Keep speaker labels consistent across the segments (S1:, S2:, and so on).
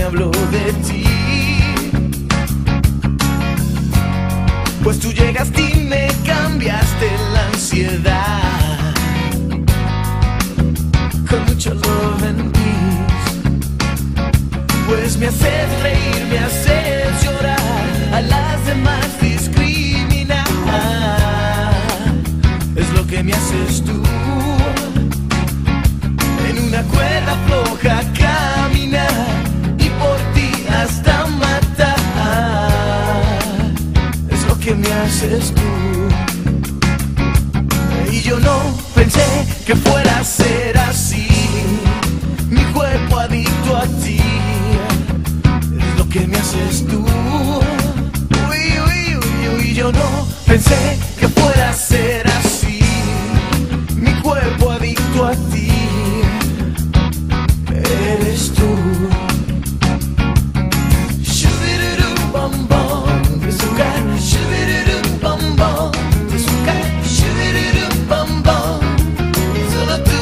S1: hablo de ti. Pues tú llegaste y me cambiaste la ansiedad con mucho love and peace. Pues me haces reír, me haces llorar, a las demás discriminar. Es lo que me haces tú, en una cuerda floja caminar y por ti hasta matar. Es lo que me haces tú. Y yo no pensé que fuera a ser así, mi cuerpo adicto a ti. Es lo que me haces tú. Uy, uy, uy, uy. Yo no pensé que fuera a ser así, mi cuerpo adicto a ti. Eres tú. Shubirurum bom bom, de azúcar. Shubirurum bom bom, de azúcar. Shubirurum bom bom, solo tú.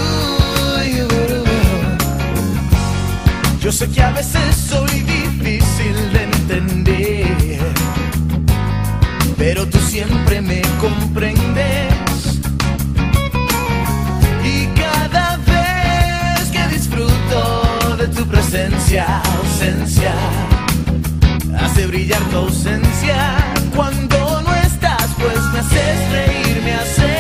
S1: Yo sé que a veces soy difícil de entender, pero tú siempre me comprendes. Y cada vez que disfruto de tu presencia, ausencia, hace brillar tu ausencia. Cuando no estás, pues me haces reír, me haces